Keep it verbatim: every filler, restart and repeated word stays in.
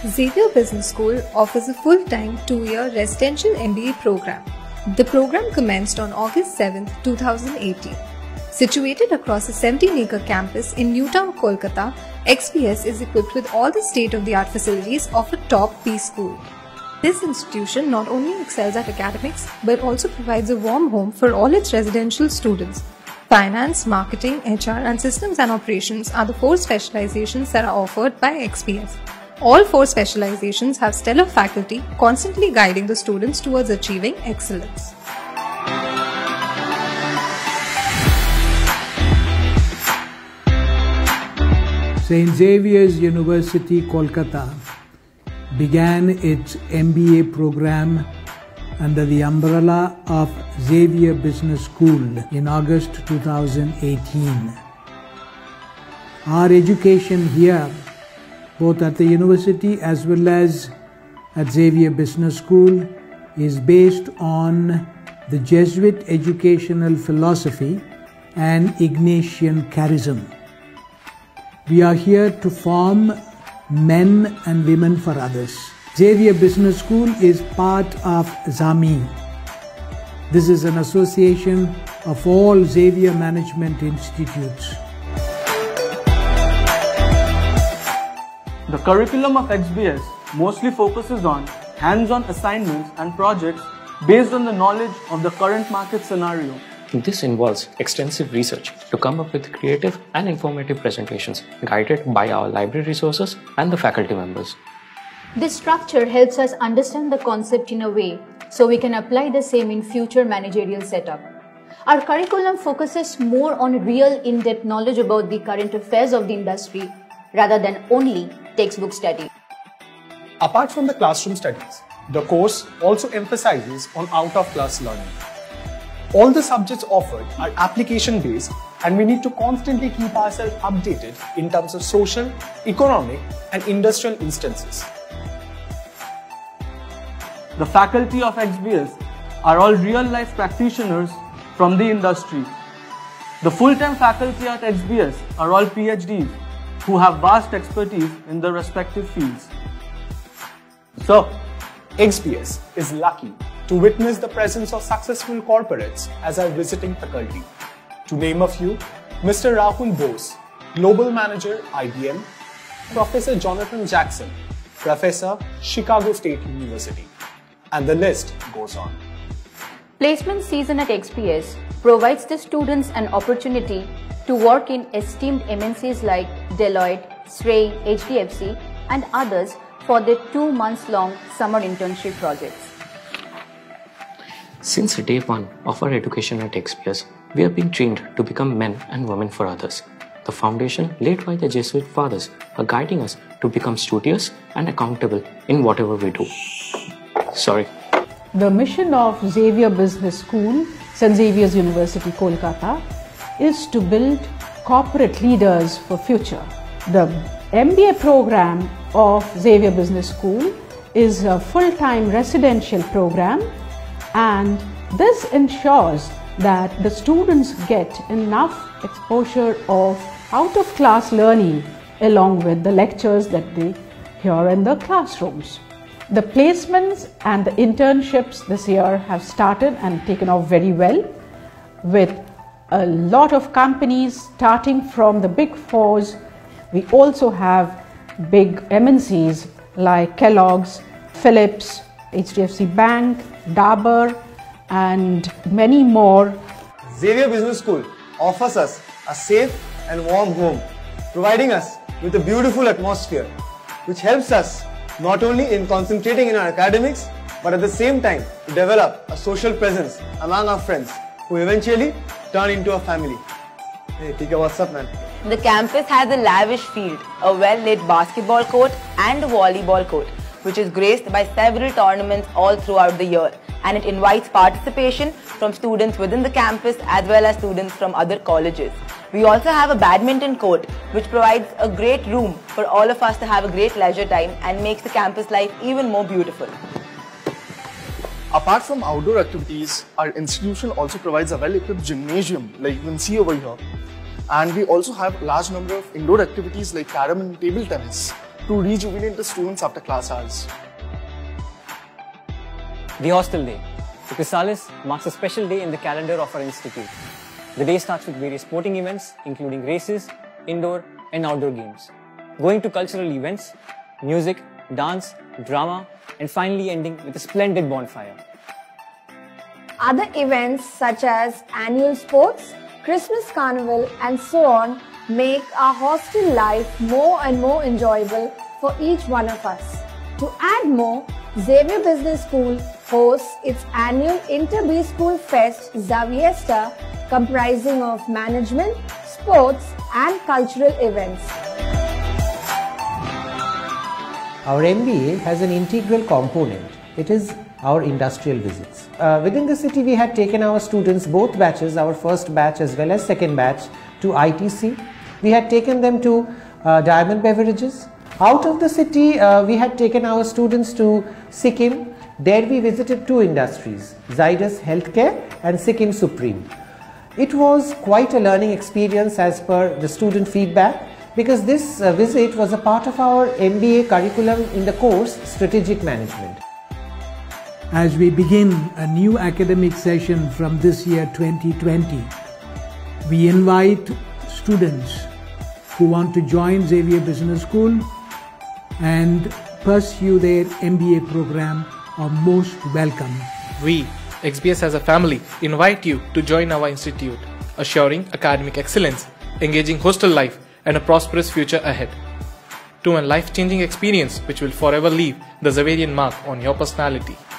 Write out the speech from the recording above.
Xavier Business School offers a full-time two-year residential M B A program. The program commenced on August seventh, two thousand eighteen. Situated across a seventeen-acre campus in Newtown, Kolkata, X B S is equipped with all the state-of-the-art facilities of a top P school. This institution not only excels at academics but also provides a warm home for all its residential students. Finance, marketing, H R, and systems and operations are the four specializations that are offered by X B S. All four specializations have stellar faculty constantly guiding the students towards achieving excellence. Saint Xavier's University, Kolkata began its M B A program under the umbrella of Xavier Business School in August two thousand eighteen. Our education here, both at the university as well as at Xavier Business School, is based on the Jesuit educational philosophy and Ignatian charism. We are here to form men and women for others. Xavier Business School is part of Zami. This is an association of all Xavier Management Institutes. The curriculum of X B S mostly focuses on hands-on assignments and projects based on the knowledge of the current market scenario. This involves extensive research to come up with creative and informative presentations guided by our library resources and the faculty members. This structure helps us understand the concept in a way so we can apply the same in future managerial setup. Our curriculum focuses more on real in-depth knowledge about the current affairs of the industry rather than only textbook study. Apart from the classroom studies, the course also emphasizes on out-of-class learning. All the subjects offered are application-based and we need to constantly keep ourselves updated in terms of social, economic and industrial instances. The faculty of X B S are all real-life practitioners from the industry. The full-time faculty at X B S are all P H Ds who have vast expertise in their respective fields. So, X B S is lucky to witness the presence of successful corporates as our visiting faculty. To name a few, Mister Rahul Bose, Global Manager I B M, Professor Jonathan Jackson, Professor Chicago State University, and the list goes on. Placement season at X B S provides the students an opportunity to work in esteemed M N Cs like Deloitte, S R E I, H D F C and others for their two months long summer internship projects. Since day one of our education at X B S, we are being trained to become men and women for others. The foundation laid by the Jesuit fathers are guiding us to become studious and accountable in whatever we do. Sorry. The mission of Xavier Business School, Saint Xavier's University, Kolkata, is to build corporate leaders for future. The M B A program of Xavier Business School is a full-time residential program, and this ensures that the students get enough exposure of out-of-class learning along with the lectures that they hear in the classrooms. The placements and the internships this year have started and taken off very well, with a lot of companies starting from the big fours. We also have big M N Cs like Kellogg's, Philips, H D F C Bank, Dabur and many more. Xavier Business School offers us a safe and warm home, providing us with a beautiful atmosphere which helps us not only in concentrating in our academics but at the same time to develop a social presence among our friends who eventually turn into a family. Hey Tika, what's up man? The campus has a lavish field, a well-lit basketball court and a volleyball court, which is graced by several tournaments all throughout the year, and it invites participation from students within the campus as well as students from other colleges. We also have a badminton court which provides a great room for all of us to have a great leisure time and makes the campus life even more beautiful. Apart from outdoor activities, our institution also provides a well-equipped gymnasium like you can see over here. And we also have a large number of indoor activities like carom and table tennis, to rejuvenate the students after class hours. The Hostel Day. The Chrysalis marks a special day in the calendar of our institute. The day starts with various sporting events, including races, indoor and outdoor games, going to cultural events, music, dance, drama, and finally ending with a splendid bonfire. Other events such as annual sports, Christmas carnival and so on make our hostel life more and more enjoyable for each one of us. To add more, Xavier Business School hosts its annual Inter-B School Fest Xaviesta, comprising of management, sports and cultural events. Our M B A has an integral component. It is our industrial visits. Uh, within the city, we had taken our students, both batches, our first batch as well as second batch, to I T C. We had taken them to uh, Diamond Beverages. Out of the city, uh, we had taken our students to Sikkim. There we visited two industries, Zydus Healthcare and Sikkim Supreme. It was quite a learning experience as per the student feedback, because this uh, visit was a part of our M B A curriculum in the course Strategic Management. As we begin a new academic session from this year twenty twenty, we invite students who want to join Xavier Business School and pursue their M B A program are most welcome. We, X B S as a family, invite you to join our institute, assuring academic excellence, engaging hostel life, and a prosperous future ahead. To a life-changing experience which will forever leave the Xaverian mark on your personality.